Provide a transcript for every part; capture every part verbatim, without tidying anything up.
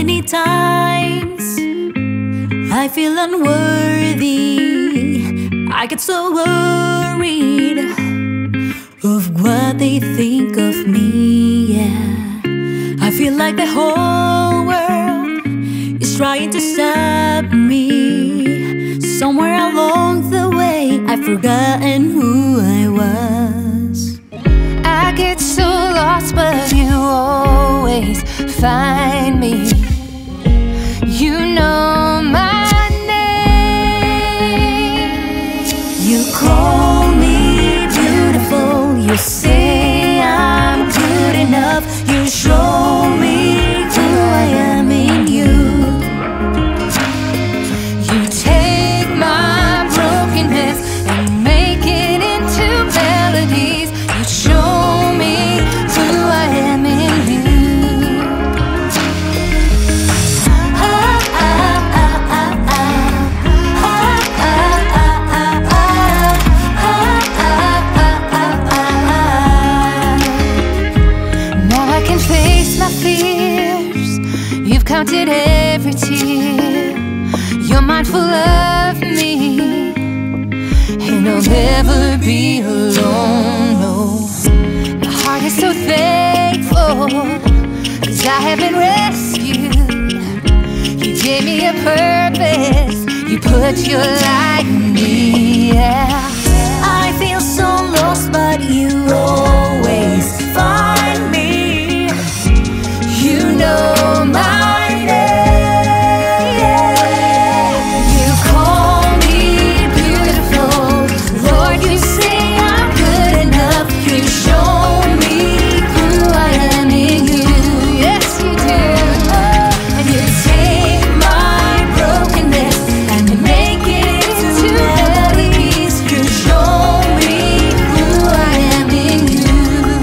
many times I feel unworthy. I get so worried of what they think of me, yeah. I feel like the whole world is trying to stop me. Somewhere along the way I've forgotten who I was. I get so lost, but you always find me. You know my name. You call me beautiful. You say I'm good enough. You show me who I am in you. You take my brokenness and make it into melodies. You show me who I am in you. You've counted every tear. You're mindful of me, and I'll never be alone, no. My heart is so thankful, 'cause I have been rescued. You gave me a purpose. You put your light in me, yeah. I feel so lost, but you always find me. You know my name. You call me beautiful. Lord, you say I'm good enough. You show me who I am in you. Yes, you do. And you take my brokenness and make it into melodies. You show me who I am in you.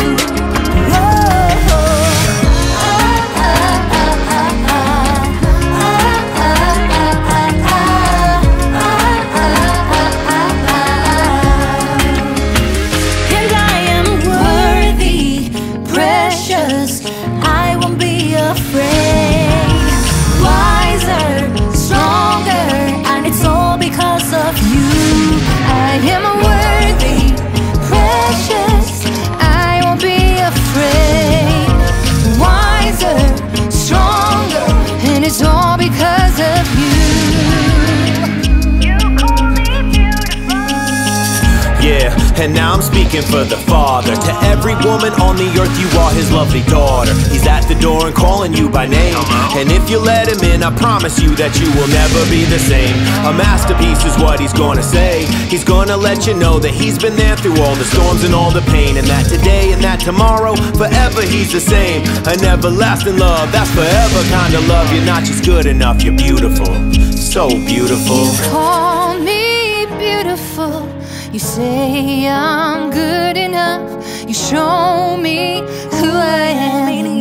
I won't be afraid. Wiser, stronger, and it's all because of you. I am worthy, precious. I won't be afraid. Wiser, stronger, and it's all because of you. You call me beautiful. Yeah, and now I'm speaking for the Father. To every woman on the earth, you are his lovely daughter. He's at the door and calling you by name. And if you let him in, I promise you that you will never be the same. A masterpiece is what he's gonna say. He's gonna let you know that he's been there through all the storms and all the pain, and that today and that tomorrow, forever he's the same. An everlasting love, that's forever kind of love. You're not just good enough, you're beautiful. So beautiful. You call me beautiful. You say I'm good enough. You show me who I am.